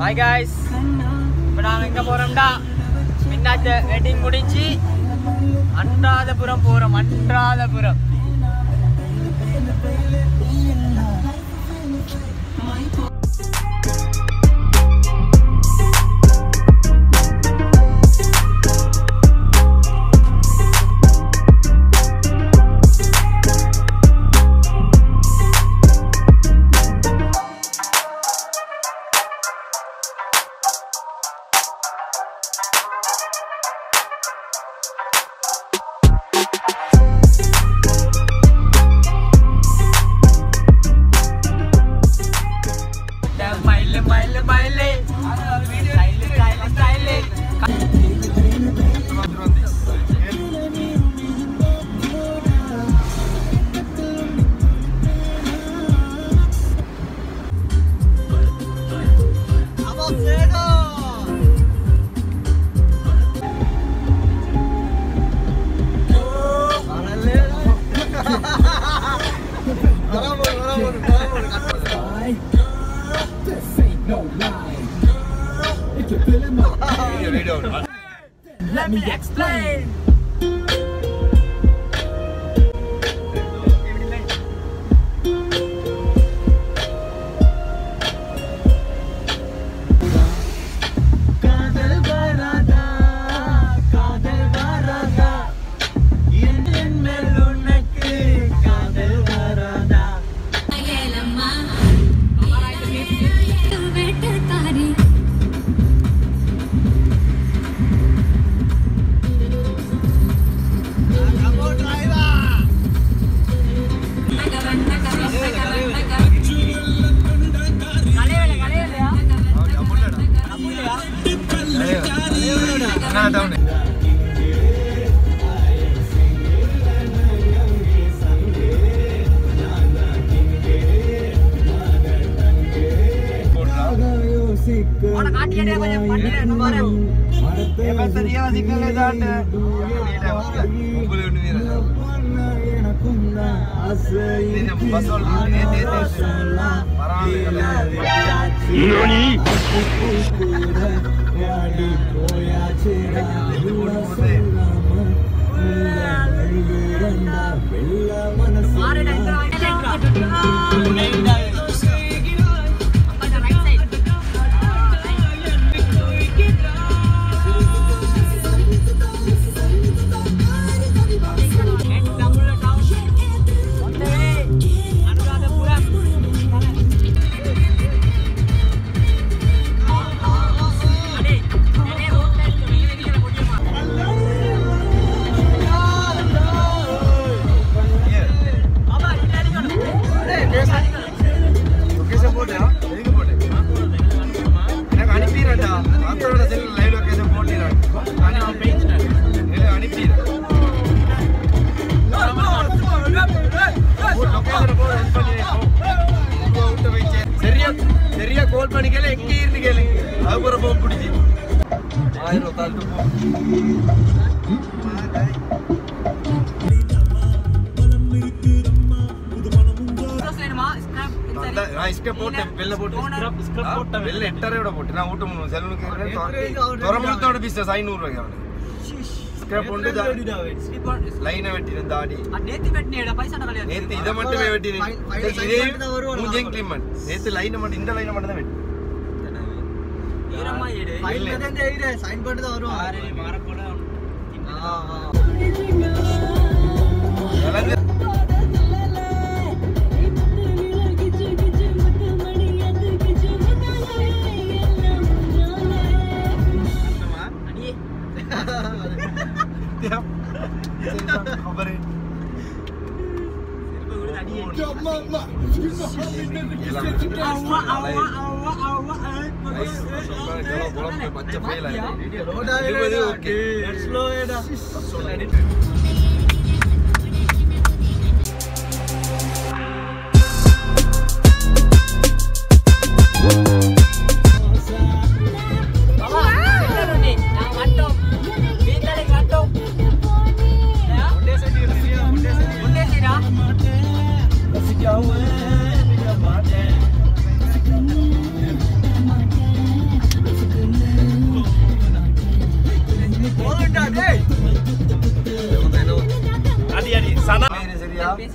Hi guys. இப்போ நாங்க எங்க போறோம்டா? மின்னாட்ட வெட்டிங் முடிஞ்சி அனுராதபுரம் போறோம். அனுராதபுரம். Let me explain.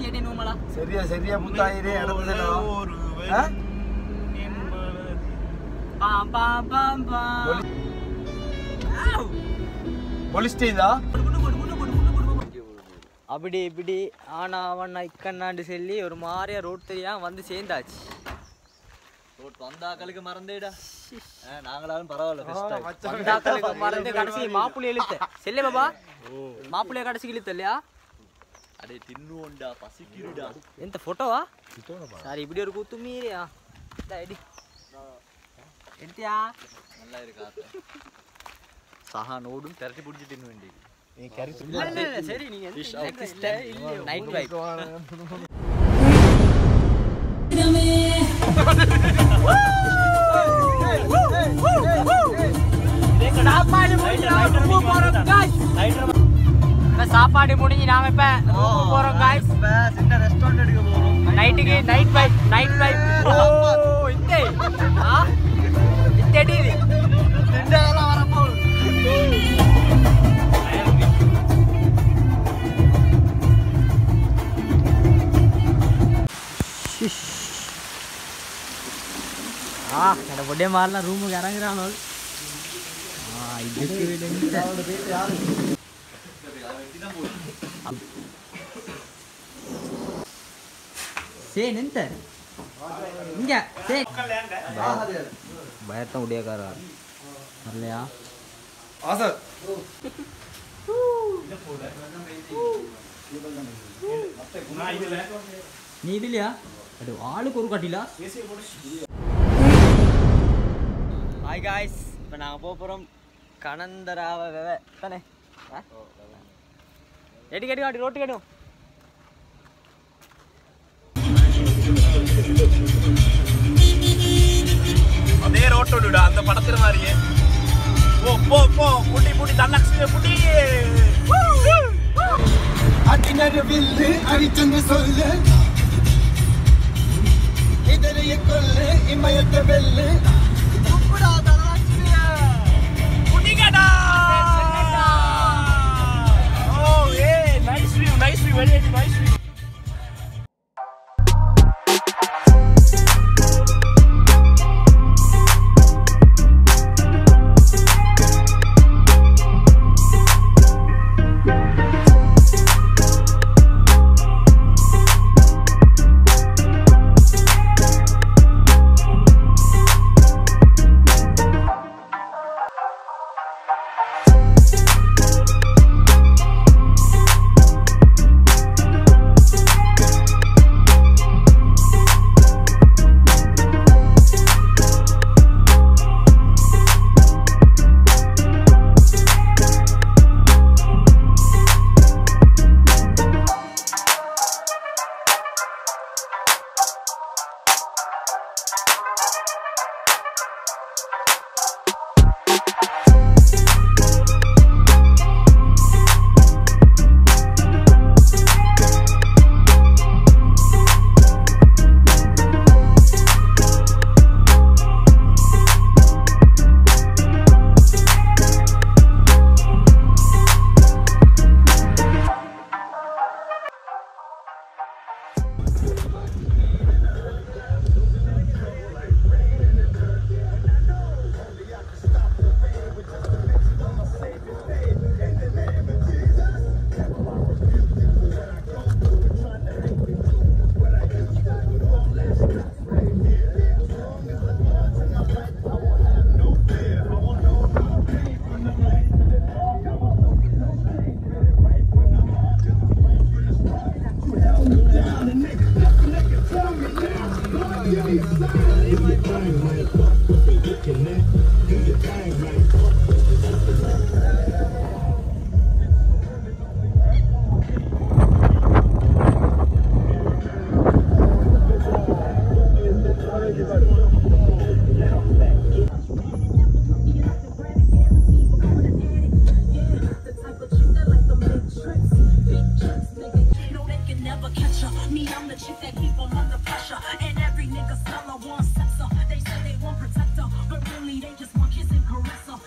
சேட்டே நோமலா சரியா முத்தாயிரே இடத்துல பாம் பாம் பாம் பாம் பொலிஸ்டேதா அப்படி இப்படி ஆனா அவன் இக்கண்ணாண்டு சொல்லி ஒரு மாதிரியா ரோட் தெரியா வந்து சேர்ந்தாச்சு. ரோட் வந்தாக்களுக்கு மறந்தேடா. நாங்களாலும் பரவாயில்ல. வந்தாக்களுக்கு மறந்து கடைசி மாப்பிள்ளை இழுத்த செல்லே பாபா. மாப்பிள்ளைய கடைசி இழுத்த இல்லையா? அடே தின்னுண்டா பசிக்குடா. எந்த போட்டோவா? சாரி இப்படி ஒரு கூத்து மீறியா? எடி எடுத்தியா? நல்லா இருக்கா? சஹா நோடும் திரட்டி பிடிச்சி தின்னு வேண்டி. நீ கறி இல்ல சரி நீங்க நைட் வைப் சாப்பாடு முடிஞ்சு நாம இப்ப போறோம் गाइस. சின்ன ரெஸ்டாரன்ட் எடுக்க போறோம். நைட்டுக்கு நைட் வைப் ஓ இத்தே இத்தேடி ரெண்டெல்லாம் வர போகுது. என்னோட பொட்டே மாதிரிலாம் ரூமுக்கு இறங்குறானோ. பயத்தான் உடையக்காரா வரலையா? நீ இதுலையா ஆளுக்கு ஒரு கட்டிலா? ஹாய் காய்ஸ், இப்போ நாங்கள் போகிறோம் கனந்தராவ தானே எடி கட்டி காட்டி ரோட்டு கட்டும். அதே ரோட்டோடுடா அந்த படத்துல மாதிரியே. போ புட்டி தன்னக்ஸிலே புட்டி அடினரு வில்லு அடிச்சந்து சொல்லு இதரைய கொல்லு இமயத்த வெல்லு nice view, very nice view. They say they want protector, but really they just want kiss and caress her.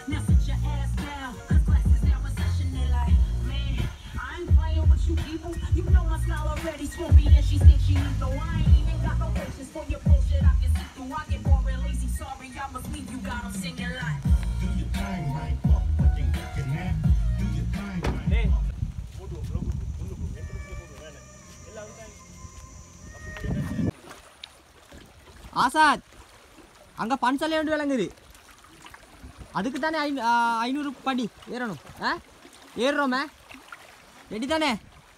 Azad அங்கே பன்சலை ஒன்று விளங்குது அதுக்கு தானே 500 படி ஏறணும் ஏறுறோமே ரெடி தானே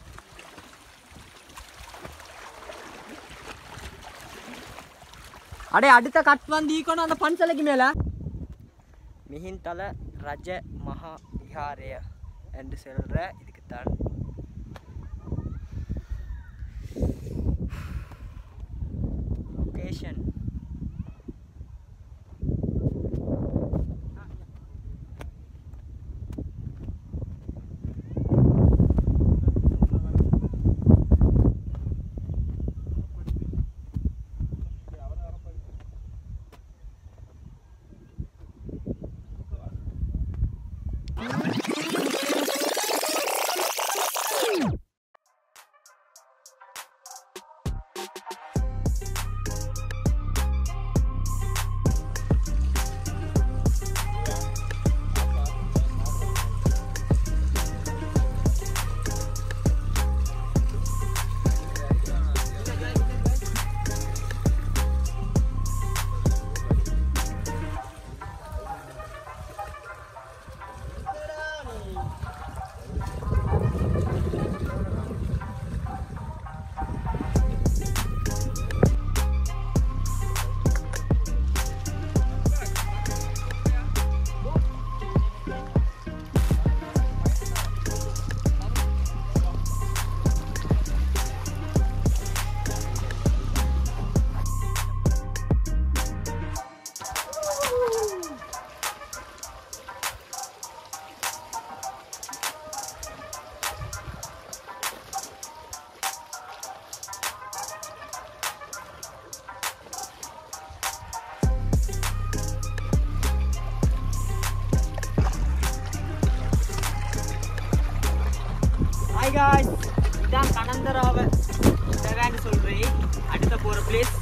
அடே அடுத்த கட் வந்து ஈக்கணும் அந்த பன்சலைக்கு மேலே மிஹிந்தல ரஜ மகா விஹாரய என்று சொல்கிற இதுக்கு தான் லொகேஷன் Hi guys, இதான் கனந்தராவை சொல்றேன் அடுத்த போற பிளேஸ்